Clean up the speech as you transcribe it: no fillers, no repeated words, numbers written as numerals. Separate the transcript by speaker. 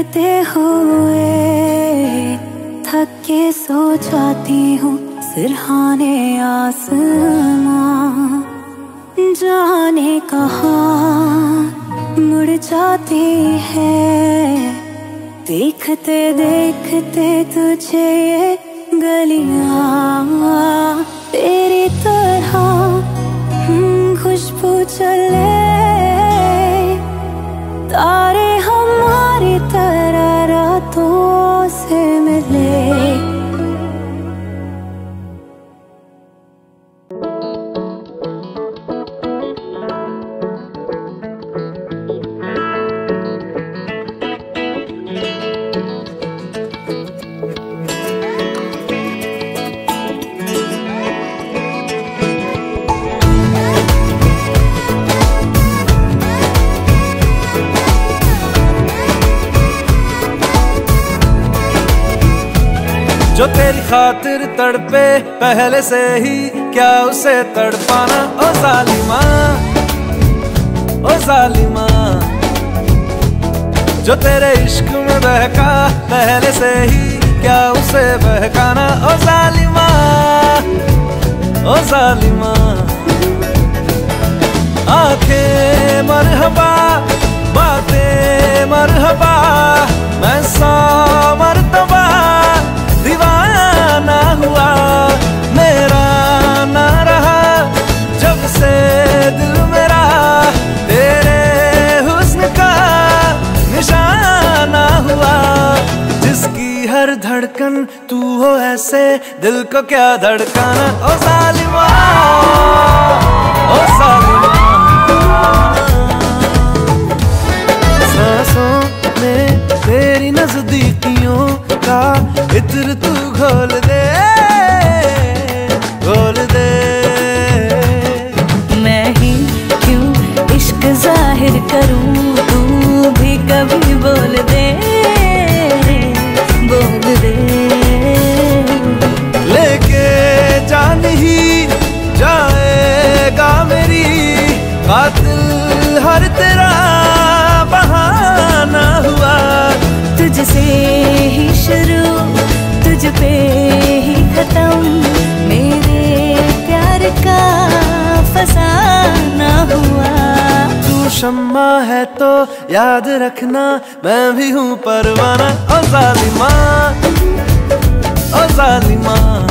Speaker 1: देखते हुए थक के सो जाती हूँ सिरहाने आसमां, जाने कहाँ मुड़ जाती है देखते देखते तुझे ये गलियां। तेरी तरह खुशबू चले तारे हमारी तरह रातों से मिले।
Speaker 2: जो तेरी खातिर तड़पे पहले से ही क्या उसे तड़पाना। ओ जालिमा, ओ जालिमा, जो तेरे इश्क में बहका पहले से ही क्या उसे बहकाना। ओ जालिमा, ओ जालिमा, आंखें मरहबा बातें मरहबा, मैं 100 मरतबा दीवाना हुआ, मेरा ना रहा जब से दिल मेरा तेरे हुस्न का निशाना हुआ। जिसकी हर धड़कन तू हो ऐसे दिल को क्या धड़काना। ओ जालिमा, ओ जालिमा, सांसों में तेरी नजदीकियों का इत्र तू घोल दे, घोल दे।
Speaker 1: मैं ही क्यों इश्क जाहिर करूं, तू भी कभी बोल दे, बोल दे।
Speaker 2: लेके जान ही जाएगा मेरी कातिल हर तेरा बहाना हुआ।
Speaker 1: तुझसे ही शुरू तुझ पे ही खत्म, मेरे प्यार का फसाना हुआ।
Speaker 2: तू शम्मा है तो याद रखना मैं भी हूँ परवाना। ओ जालिमा, ओ जालिमा।